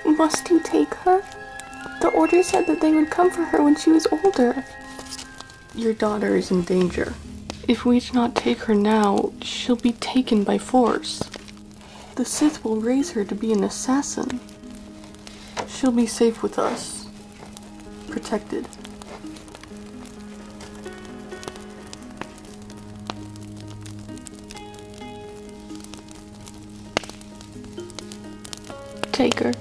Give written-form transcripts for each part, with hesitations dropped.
Must you take her? The order said that they would come for her when she was older. Your daughter is in danger. If we do not take her now, she'll be taken by force. The Sith will raise her to be an assassin. She'll be safe with us. Protected. Take her.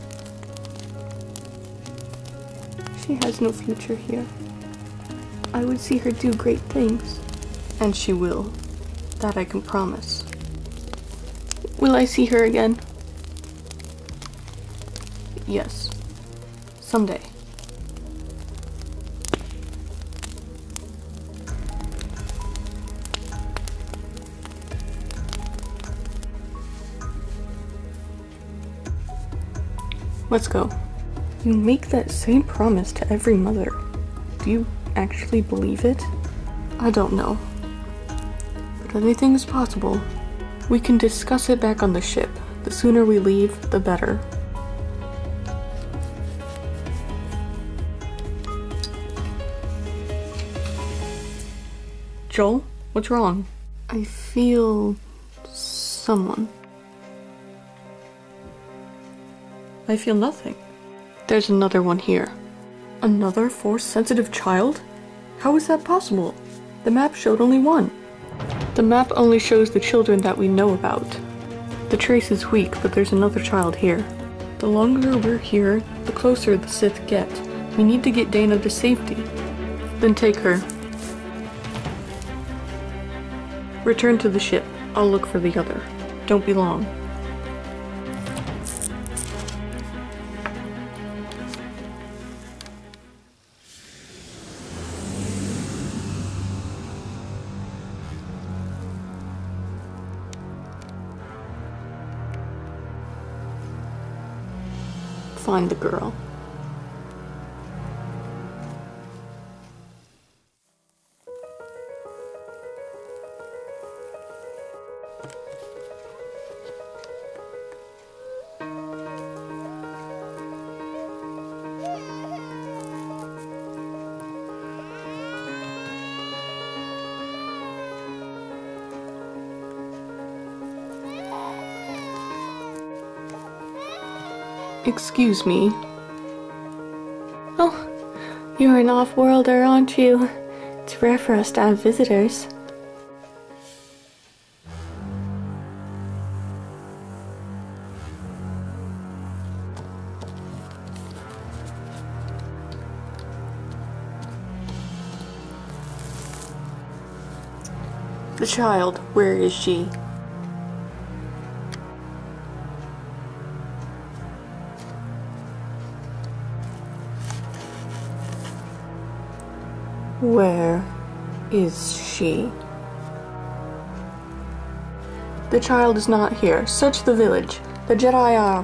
She has no future here. I would see her do great things. And she will. That I can promise. Will I see her again? Yes. Someday. Let's go. You make that same promise to every mother. Do you actually believe it? I don't know. But anything is possible. We can discuss it back on the ship. The sooner we leave, the better. Joel, what's wrong? I feel someone. I feel nothing. There's another one here. Another Force-sensitive child? How is that possible? The map showed only one. The map only shows the children that we know about. The trace is weak, but there's another child here. The longer we're here, the closer the Sith get. We need to get Dana to safety. Then take her. Return to the ship. I'll look for the other. Don't be long. Find the girl. Excuse me. Oh, you're an off-worlder, aren't you? It's rare for us to have visitors. The child, where is she? Where is she? The child is not here. Search the village. The Jedi are...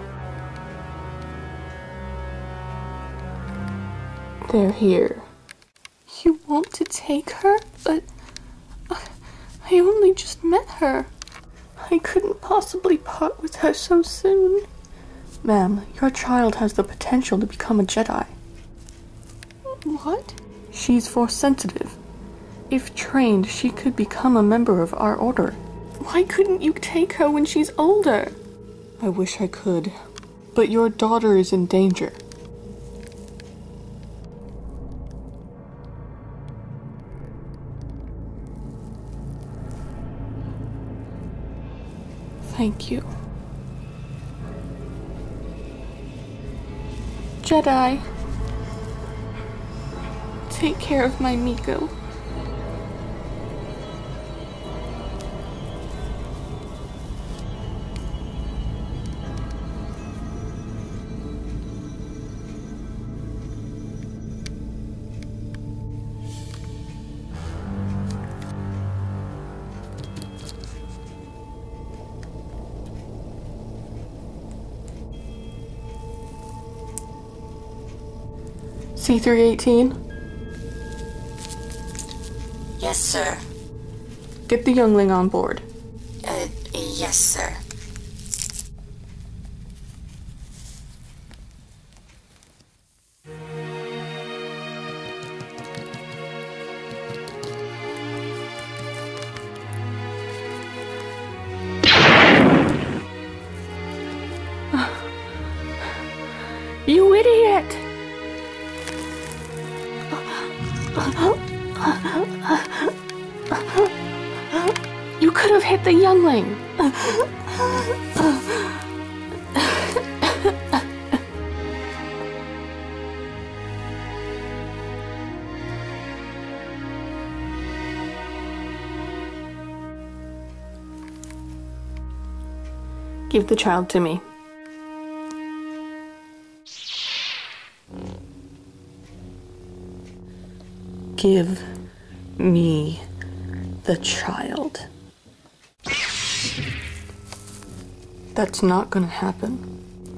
They're here. You want to take her? But... I only just met her. I couldn't possibly part with her so soon. Ma'am, your child has the potential to become a Jedi. What? She's Force-sensitive. If trained, she could become a member of our order. Why couldn't you take her when she's older? I wish I could. But your daughter is in danger. Thank you. Jedi. Take care of my Miko. C-318? Yes, sir. Get the youngling on board. Yes, sir. You idiot! You could have hit the youngling! Give the child to me. Give me the child. That's not gonna happen.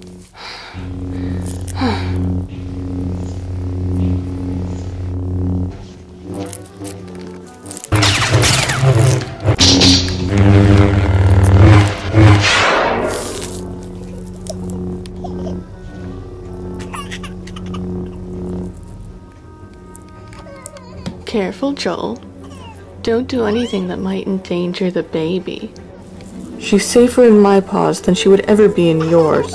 Careful, Joel. Don't do anything that might endanger the baby. She's safer in my paws than she would ever be in yours.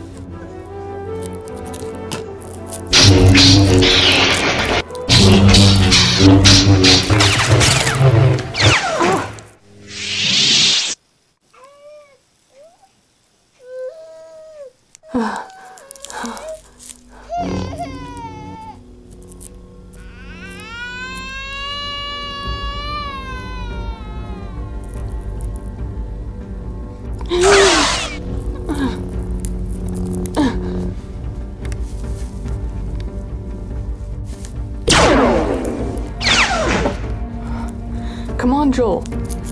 Come on, Joel.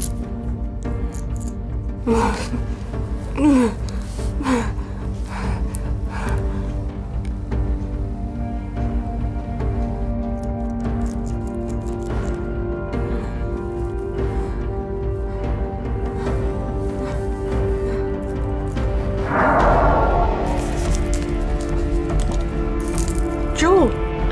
Joel!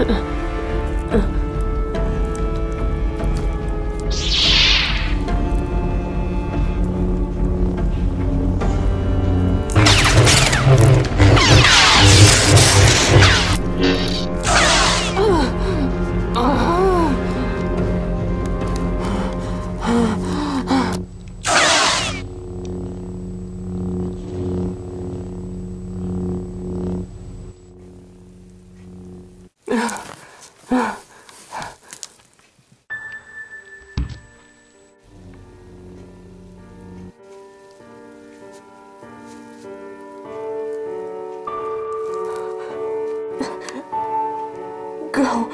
Go.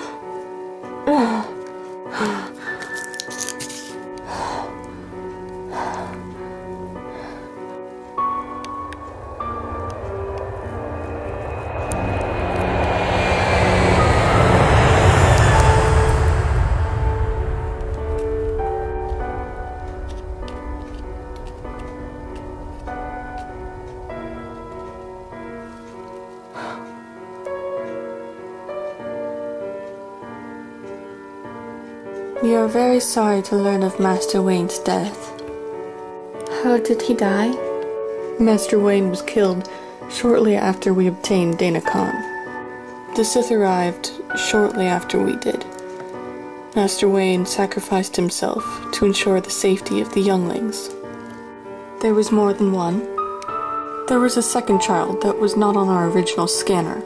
We are very sorry to learn of Master Wayne's death. How did he die? Master Wayne was killed shortly after we obtained Dana Khan. The Sith arrived shortly after we did. Master Wayne sacrificed himself to ensure the safety of the younglings. There was more than one. There was a second child that was not on our original scanner.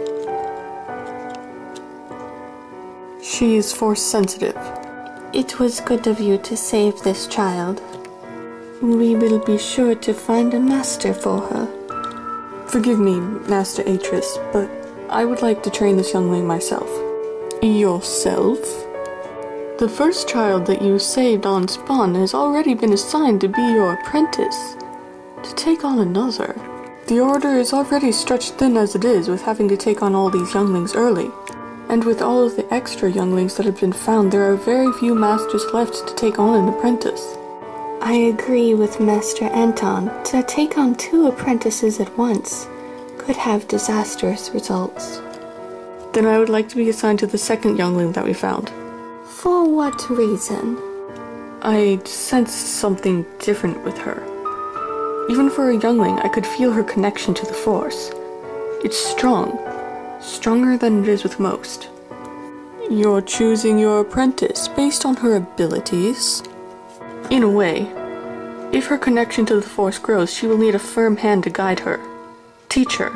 She is force sensitive. It was good of you to save this child. We will be sure to find a master for her. Forgive me, Master Atris, but I would like to train this youngling myself. Yourself? The first child that you saved on spawn has already been assigned to be your apprentice. To take on another. The order is already stretched thin as it is with having to take on all these younglings early. And with all of the extra younglings that have been found, there are very few masters left to take on an apprentice. I agree with Master Anton. To take on 2 apprentices at once could have disastrous results. Then I would like to be assigned to the second youngling that we found. For what reason? I sensed something different with her. Even for a youngling, I could feel her connection to the Force. It's strong. Stronger than it is with most. You're choosing your apprentice based on her abilities. In a way, if her connection to the Force grows, she will need a firm hand to guide her. Teach her.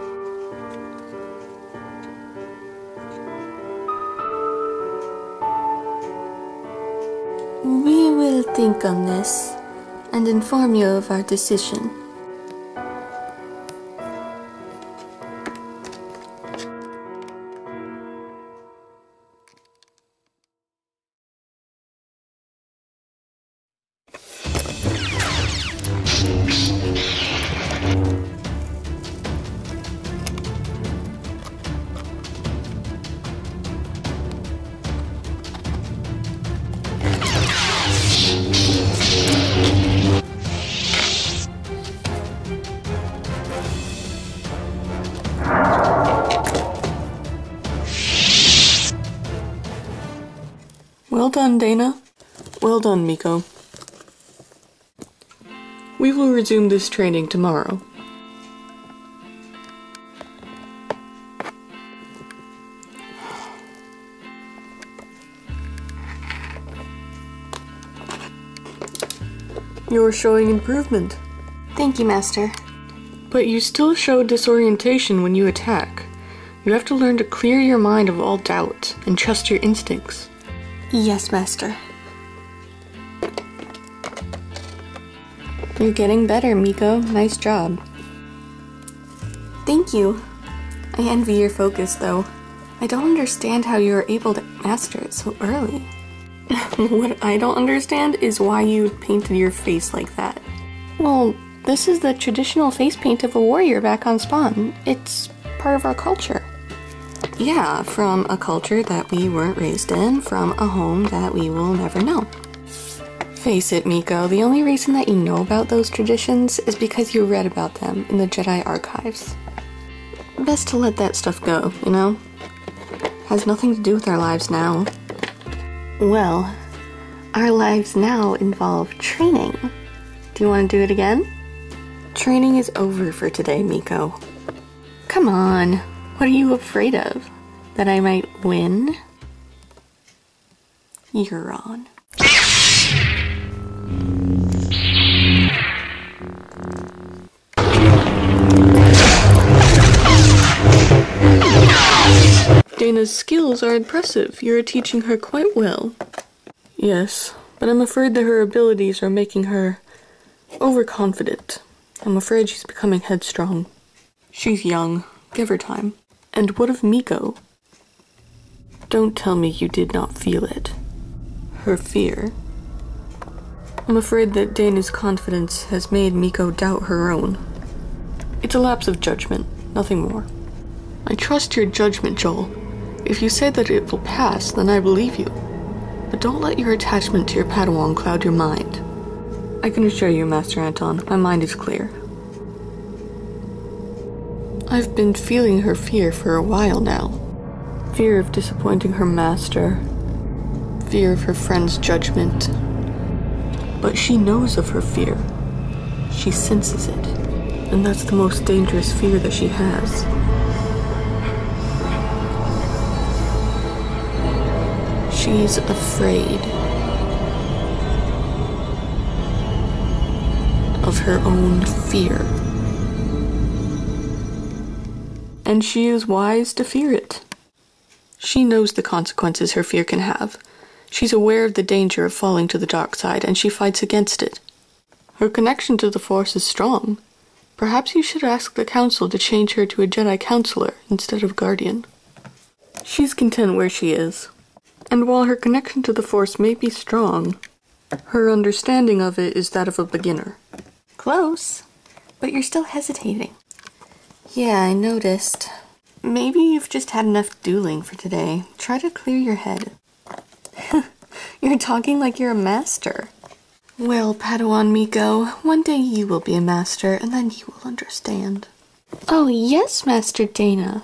We will think on this and inform you of our decision. Well done, Dana. Well done, Miko. We will resume this training tomorrow. You're showing improvement. Thank you, Master. But you still show disorientation when you attack. You have to learn to clear your mind of all doubt and trust your instincts. Yes, Master. You're getting better, Miko. Nice job. Thank you. I envy your focus, though. I don't understand how you were able to master it so early. What I don't understand is why you painted your face like that. Well, this is the traditional face paint of a warrior back on Spawn. It's part of our culture. Yeah, from a culture that we weren't raised in, from a home that we will never know. Face it, Miko, the only reason that you know about those traditions is because you read about them in the Jedi archives. Best to let that stuff go, you know? Has nothing to do with our lives now. Well, our lives now involve training. Do you want to do it again? Training is over for today, Miko. Come on. What are you afraid of? That I might win? You're on. Dana's skills are impressive. You're teaching her quite well. Yes, but I'm afraid that her abilities are making her overconfident. I'm afraid she's becoming headstrong. She's young. Give her time. And what of Miko? Don't tell me you did not feel it. Her fear. I'm afraid that Dana's confidence has made Miko doubt her own. It's a lapse of judgment, nothing more. I trust your judgment, Joel. If you say that it will pass, then I believe you. But don't let your attachment to your Padawan cloud your mind. I can assure you, Master Anton, my mind is clear. I've been feeling her fear for a while now. Fear of disappointing her master. Fear of her friend's judgment. But she knows of her fear. She senses it. And that's the most dangerous fear that she has. She's afraid of her own fear. And she is wise to fear it. She knows the consequences her fear can have. She's aware of the danger of falling to the dark side, and she fights against it. Her connection to the Force is strong. Perhaps you should ask the Council to change her to a Jedi Counselor instead of Guardian. She's content where she is. And while her connection to the Force may be strong, her understanding of it is that of a beginner. Close, but you're still hesitating. Yeah, I noticed. Maybe you've just had enough dueling for today. Try to clear your head. You're talking like you're a master. Well, Padawan Miko, one day you will be a master, and then you will understand. Oh, yes, Master Dana.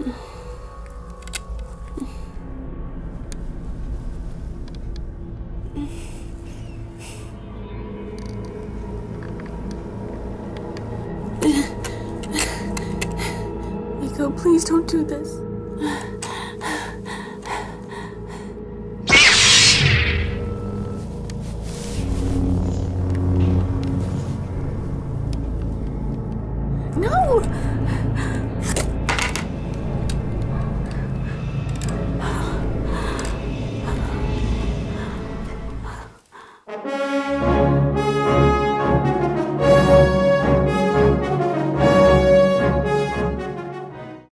Nico, please don't do this.